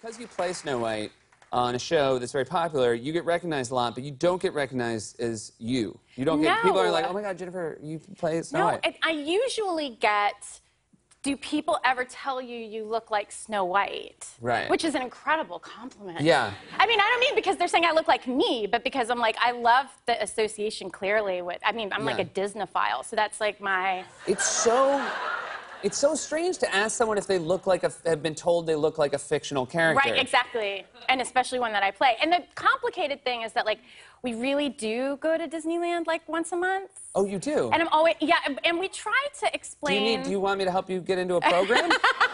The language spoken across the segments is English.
because you play Snow White on a show that's very popular, you get recognized a lot, but you don't get recognized as you. You don't get, people are like, oh my God, Ginnifer, you play Snow White. No, I usually get, do people ever tell you you look like Snow White? Right. Which is an incredible compliment. Yeah. I mean, I don't mean because they're saying I look like me, but because I'm like, I love the association clearly with, I mean, I'm like a Disney-phile, so that's like my... It's so strange to ask someone if they look like have been told they look like a fictional character. Right, exactly. And especially one that I play. And the complicated thing is that, like, we really do go to Disneyland, like, once a month. Oh, you do? And I'm always, yeah, and we try to explain... Do you want me to help you get into a program?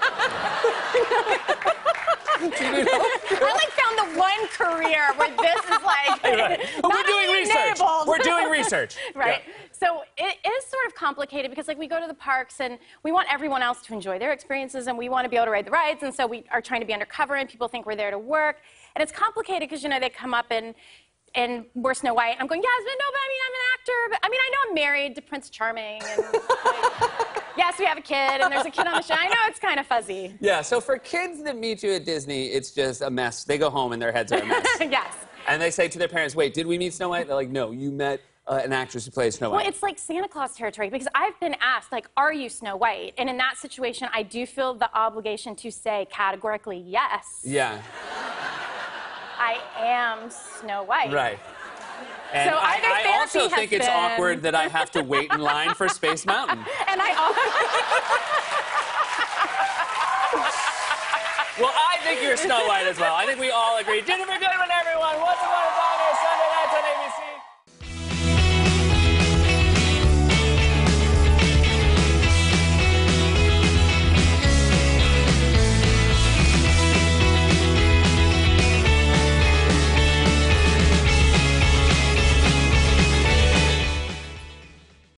Do you need help? I, like, found the one career where this is, like, We're doing research. enabled. We're doing research. Right. Yeah. So it is sort of complicated because, like, we go to the parks and we want everyone else to enjoy their experiences and we want to be able to ride the rides, and so we are trying to be undercover and people think we're there to work. And it's complicated because, you know, they come up and we're Snow White. And I'm going, yes, but no, but I mean, I'm an actor. But, I mean, I know I'm married to Prince Charming. And, like, yes, we have a kid, and there's a kid on the show. I know it's kind of fuzzy. Yeah, so for kids that meet you at Disney, it's just a mess. They go home and their heads are a mess. Yes. And they say to their parents, wait, did we meet Snow White? They're like, no, you met an actress who plays Snow White. Well, it's like Santa Claus territory because I've been asked, like, are you Snow White? And in that situation, I do feel the obligation to say categorically yes. Yeah. I am Snow White. Right. And so I also think it's awkward that I have to wait in line for Space Mountain. And I Well, I think you're Snow White as well. I think we all agree. Ginnifer Goodwin, everyone. What's the one